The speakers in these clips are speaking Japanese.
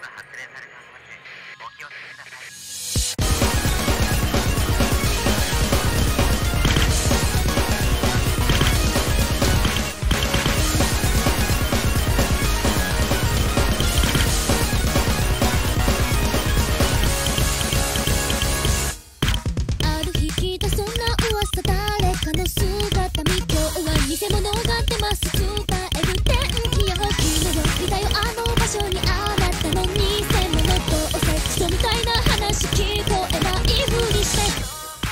が発令されております。お気をつけください。 ある日聞いたそんな噂、誰かの姿見、今日は偽物が出ます。伝える天気予報、昨日見たよあの場所にあなたの偽物、どうせクソみたいな話聞こえないふりして、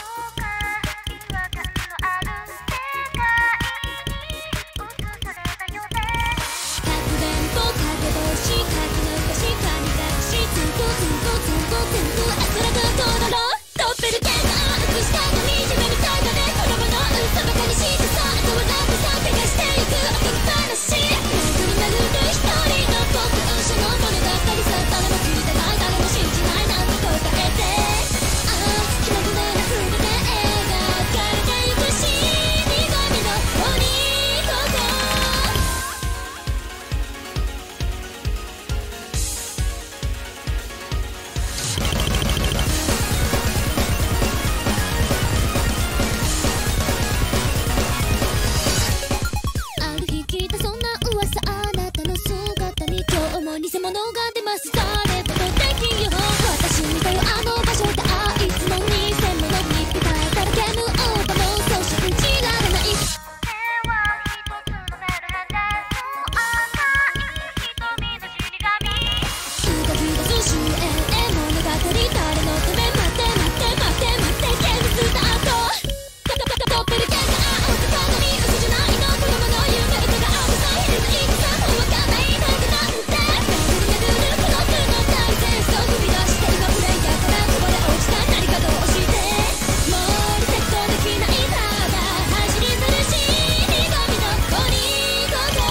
かくれんぼかけ星かき抜かしかみ隠し、全部あつらがとろろドッペルゲンガー、映したのに自分みたいだね、子供の嘘ばかりしてさ、あとはラップさん探してゆくおとぎ話、殴る一人の僕、運者の物語さ、誰も聞いてない、誰も信じない、なんて答えて、ああ気まぐれな筆で描かれてゆく死神の鬼ごと、ある日聞いたそんな噂、あなたの姿に今日も偽物が出ます。誰かと天気予報、私見たよあの場所で、あいつの偽物に見たえたらゲームオーバー、もうそう信じられない、動き出す終焉へ物語、誰のため、待ってゲームスタート、ドッペルゲンガー、大阪のに嘘じゃないの、子供の夢歌が青さ、昼のいいさ、もうわかんないなんてなんて、殴るこの手の大戦争、踏み出して今プレイヤーからこぼれ落ちた何かどうして、もうリセットできない、ただ走り去る死神の鬼ごと、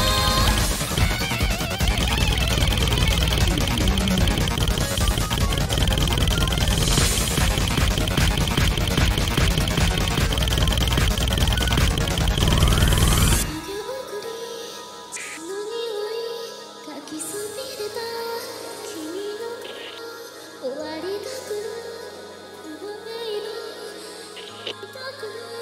その匂いかきすびれば君の終わりが来る、この音色痛く